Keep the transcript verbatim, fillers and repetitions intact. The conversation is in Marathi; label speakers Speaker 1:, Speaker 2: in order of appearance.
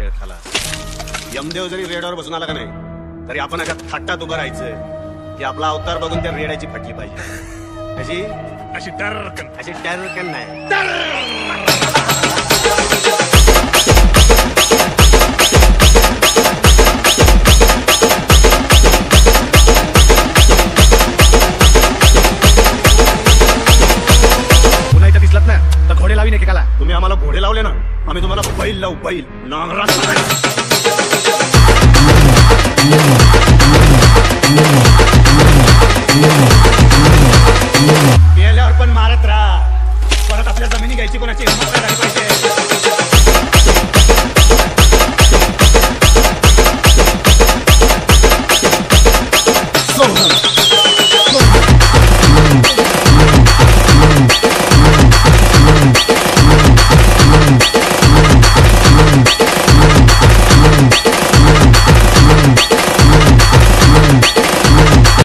Speaker 1: खेळ खाला. यमदेव जरी रेड्यावर बसून आला का नाही तरी आपण अशा थाटात उभं राहायचं की आपला अवतार बघून त्या रेड्याची फाटली पाहिजे. अशी
Speaker 2: अशी टर्कन
Speaker 1: अशी टर्कन नाही.
Speaker 2: घोडे लावी एकेकाला.
Speaker 1: तुम्ही आम्हाला घोडे लावले ना आम्ही तुम्हाला बैल लावू. बैल नांगरात गेल्यावर पण मारत राहा. परत आपल्या जमिनी घ्यायची कोणाची